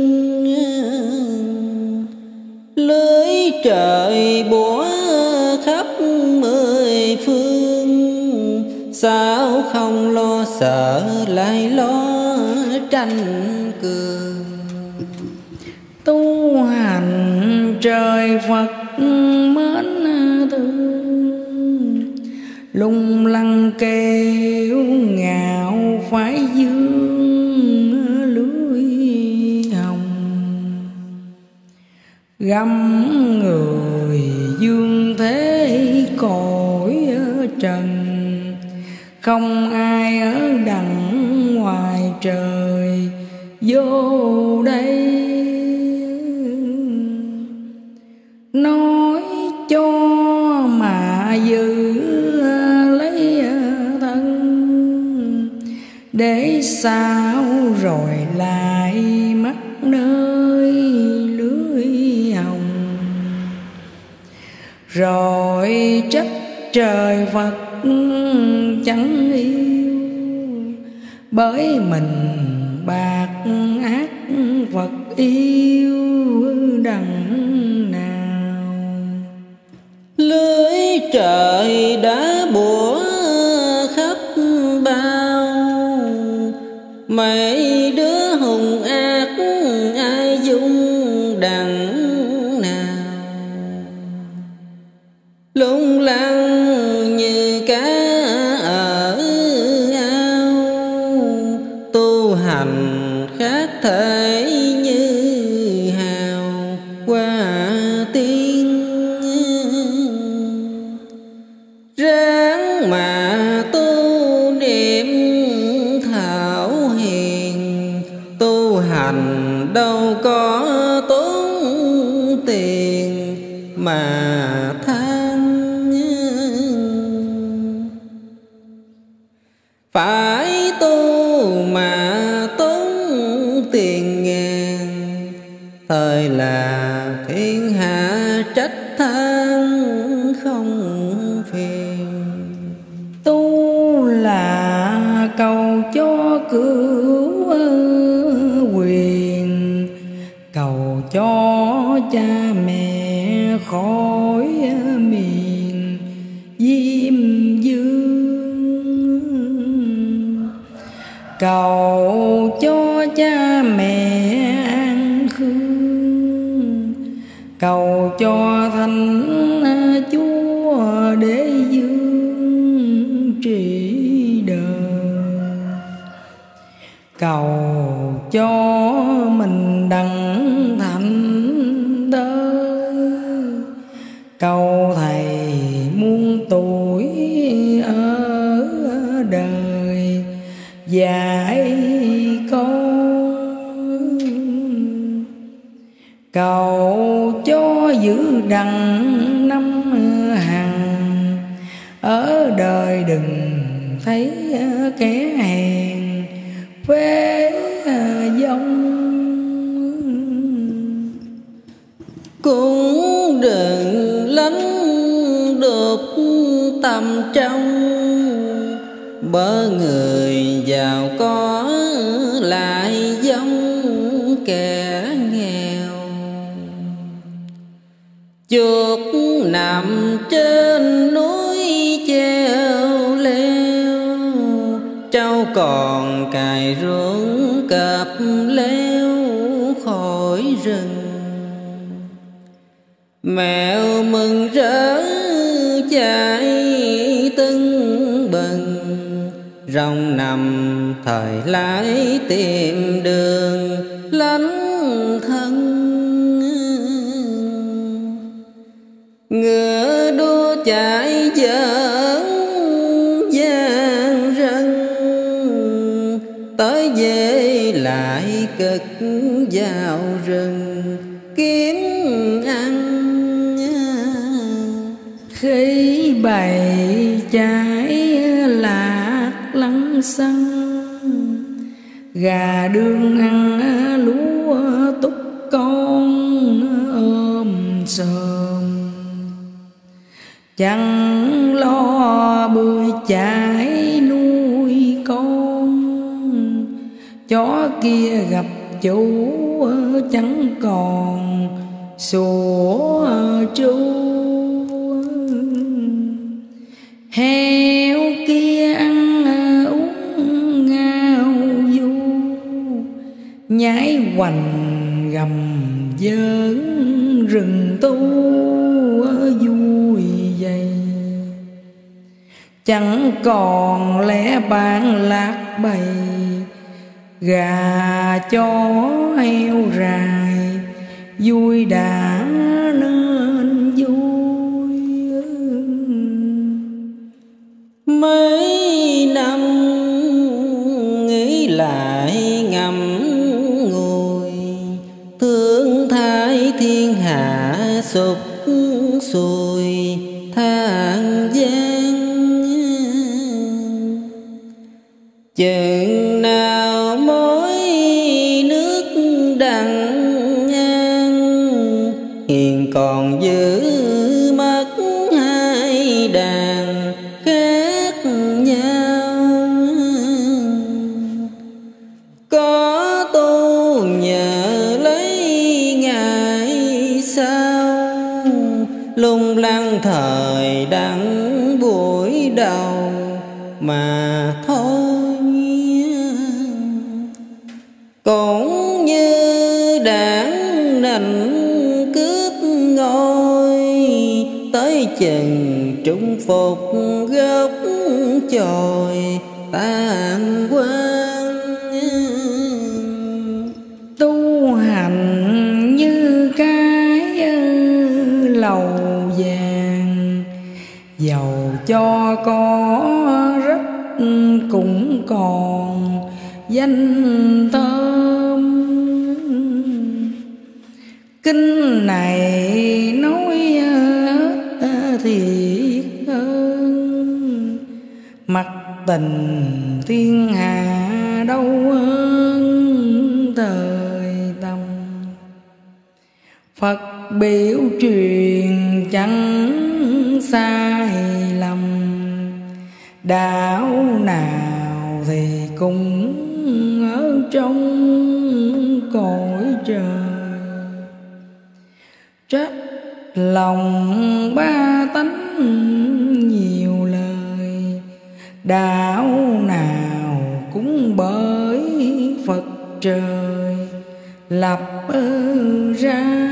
Lưới trời bủa khắp mười phương, sao không lo sợ lại lo tranh cường. Tu hành trời Phật mến thương, lung lăng kêu ngạo phải dương lưới hồng. Găm người dương thế cõi trần, không ai ở đặng ngoài trời vô đây. Nói cho mà giữ lấy thân, để sao rồi lại mắc nơi lưới hồng. Rồi trách trời Phật chẳng yêu, bởi mình bạc ác Phật yêu đằng nào. Lưới trời đã bủa khắp bao, mấy đứa hung ác ai dung đằng nào. Lung lăng như cá ở ao, tu hành khác thể như hào hoa tiên. Ráng mà tu niệm thảo hiền, tu hành đâu có tốn tiền mà than. Phải tu mà tốn tiền ngàn, thời là thiên hạ trách than không phiền. Tu là cầu cho cứu quyền, cầu cho cha mẹ khỏi miền diêm dương, cầu cho cha mẹ an khương, cầu cho thánh Chúa để dương trị đời, cầu cho mình đặng thành tới, cầu thầy muôn tuổi ở đời dạy con, cầu cho giữ đặng năm hằng, ở đời đừng thấy kẻ hèn phế vong. Cũng đừng lánh đột tầm trong, bớ người giàu có lại giống kẻ nghèo. Chuột nằm trên núi treo leo, trâu còn cày ruộng cọp leo khỏi rừng. Mèo mừng rỡ chạy tưng bừng, rồng nằm thời lái tìm đường lánh thân. Ngựa đua chạy giỡn gian rân, tới về lại cực vào rừng khi bày trái lạc lăng xăng, gà đương ăn lúa túc con ôm sờm, chẳng lo bưởi chải nuôi con. Chó kia gặp chủ chẳng còn sủa tru, heo kia ăn uống ngao du, nhái hoành gầm giỡn rừng tu vui vầy. Chẳng còn lẽ bạn lạc bầy, gà chó heo rài vui đã nên vui. Mấy năm nghĩ lại ngậm ngùi, thương thái thiên hạ sụp sùi than gian. Chừng nào mối nước đặng ngang, hiền còn giữ mất hai đàn khác nhau. Có tu nhờ lấy ngày sau, lung lăng thời đặng buổi đầu mà thôi. Cũng như đảng nành cướp ngôi, tới chừng trung phục gốc chồi tàn quan. Tu hành như cái lầu vàng, dầu cho có rất cũng còn danh thơm. Kinh này nói thiệt hơn, mặc tình thiên hạ đâu hơn thời tâm. Phật biểu truyền chẳng sai lầm, đạo nào thì cũng ở trong cõi trời. Trách lòng ba tánh nhiều lời, đạo nào cũng bởi Phật trời lập ra.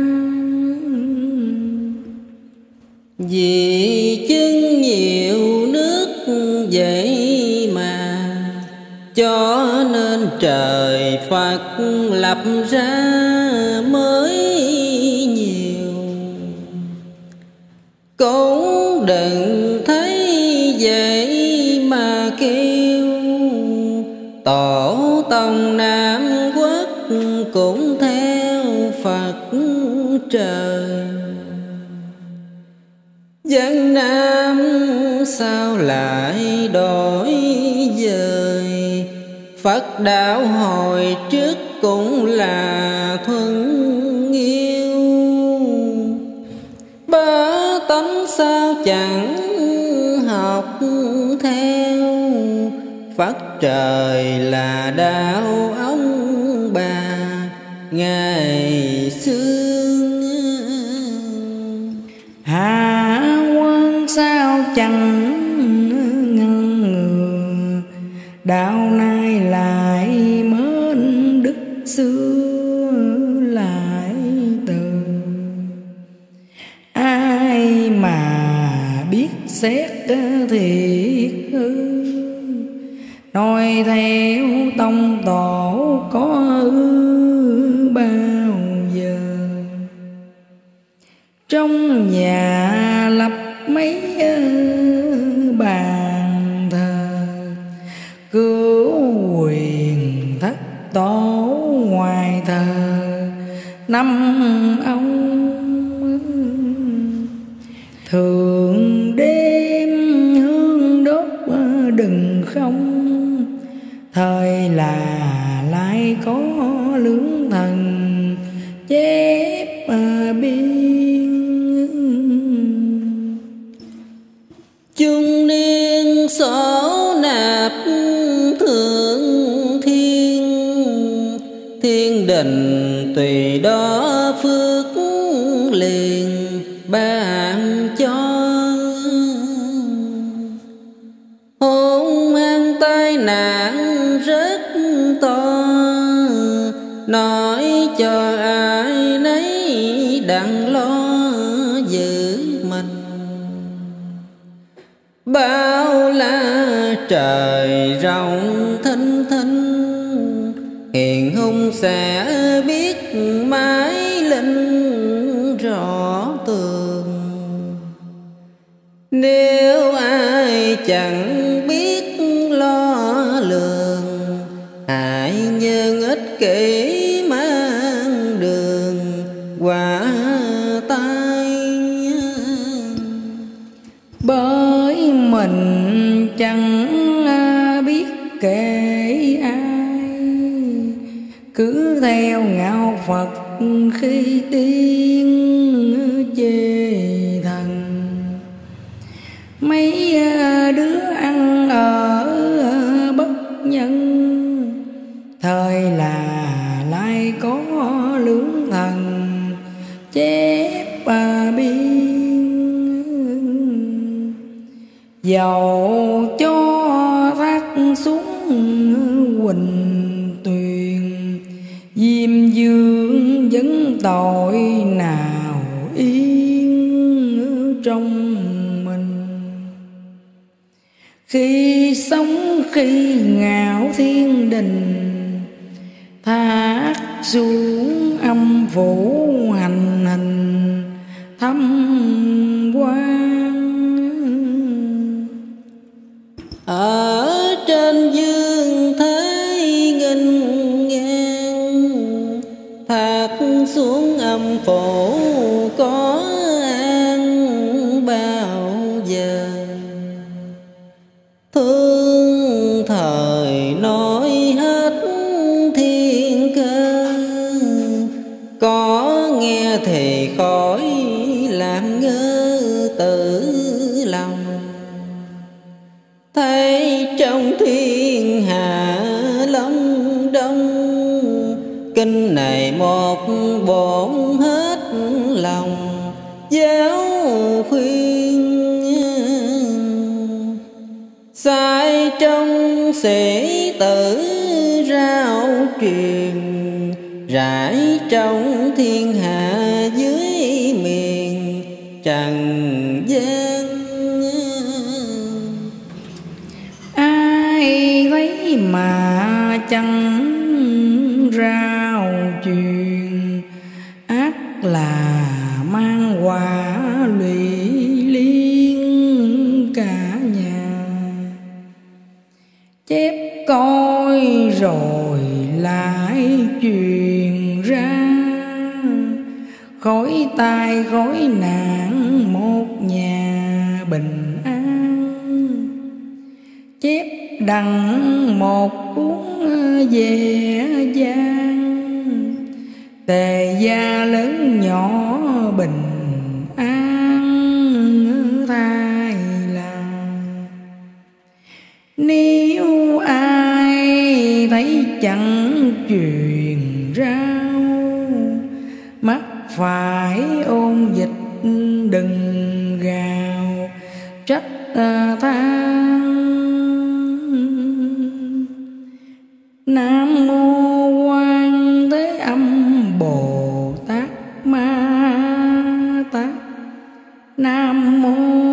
Vì chứng nhiều nước vậy mà, cho nên trời Phật lập ra mới nhiều. Cũng đừng thấy vậy mà kêu, tổ tông Nam Quốc cũng theo Phật trời. Dân Nam sao lại đổi dời, Phật đạo hồi trước cũng là thuần yêu. Bá tánh sao chẳng học theo, Phật trời là đạo ông bà ngày xưa. Hạ quân sao chẳng ngăn ngừa, đạo nay lại mến đức xưa lại từ. Ai mà biết xét thiệt hư, nói theo tông tổ có hư bao giờ. Trong nhà lập mấy bàn thờ, cứu quyền thất tổ ngoài thờ năm ông. thường đêm hương đốt đừng không, thời là lại có lưỡng thần chép biên. Chung niên sổ nạp thượng thiên, thiên đình tùy đó phước liền ban cho. Hôn mang tai nạn rất to, nói cho ai nấy đặng lo giữ mình. Bao la trời rộng thinh thinh, hiền hung sẽ biết mãi linh rõ tường. Nếu ai chẳng biết lo lường, hại nhân ích kỷ mang đường quả tai. Bởi mình chẳng biết kể ai, cứ theo ngạo Phật khi tiên chê thần. Mấy đứa ăn ở bất nhân, thời là lại có lưỡng thần chép biên. Dầu cho thác xuống Quỳnh Tuyền, Diêm Dương vẫn tội nào yên trong mình. Khi sống khi ngạo thiên đình, thác xuống âm phủ hành hình thăm quan. Ở trên dương thế nghênh ngang, thác xuống âm phủ có an bao giờ. Thương thời nói hết thiên cơ, có nghe thì khỏi làm ngơ tự lòng. Thấy trong thiên hạ long đông, kinh này một bổn hết lòng giáo khuyên. Sai trong sĩ tử rao truyền, rải trong thiên hạ dưới miền trần gian. Ai thấy mà chẳng rao truyền, ác là mang quả lụy liên cả nhà. Chép coi rồi lại truyền ra, khỏi tai khỏi nạn một nhà bình an. Chép đặng một cuốn về gian, tề gia lớn nhỏ bình an thay lòng. Nếu ai thấy chẳng truyền rao, mắt phải ôn dịch đừng gào trách than. Nam mô Quan Thế Âm Bồ Tát Ma Tát. Nam mô